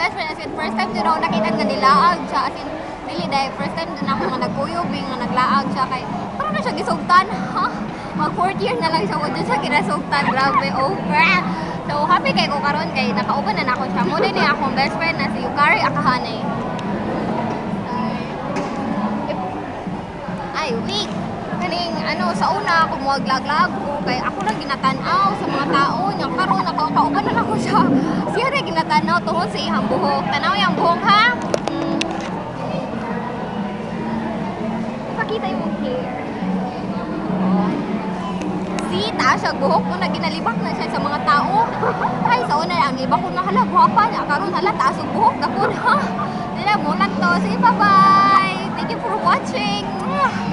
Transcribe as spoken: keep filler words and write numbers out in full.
best friend, as in, first time din ako nakita nga nilaag siya, as in, really dahil first time din ako nga nagkuyog, nga naglaag siya, kay, parang na siya gisugtan, ha? Mag fourth year na lang siya, kung dyan siya kinasugtan, grabe, over. So, happy kay ko karon kay nakauban na nako siya. Muna ni akong best friend na si Yukari Akahanay. Ay, wait! Kaning, ano, sa una ako muaglag-lag ko, kay ako lang ginatanaw sa mga tao niya. Karon nakauban na nako siya. Siya rin ginatanaw tungkol sa ihang buhok. Tanaw yung buhok, ha? Hmm. Ipakita yung hair. Si taas siya buhok ko na ginalibak na siya sa mga tao. Ay, sa una ang libak ko na hala, guwapa niya. Karon hala, taas ang buhok. Dako na. Dila mo lang to. Sige, bye-bye. Thank you for watching.